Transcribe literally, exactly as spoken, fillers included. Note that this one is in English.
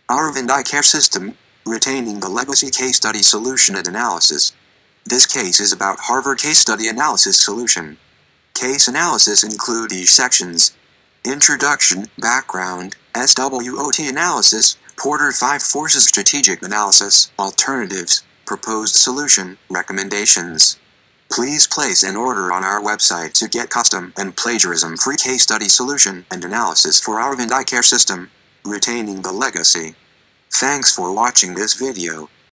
Aravind Eye Care System, retaining the legacy case study solution and analysis. This case is about Harvard case study analysis solution. Case analysis include these sections: Introduction, Background, SWOT analysis, Porter five Forces strategic analysis, alternatives, proposed solution, recommendations. Please place an order on our website to get custom and plagiarism-free case study solution and analysis for Aravind Eye Care System, retaining the legacy. Thanks for watching this video.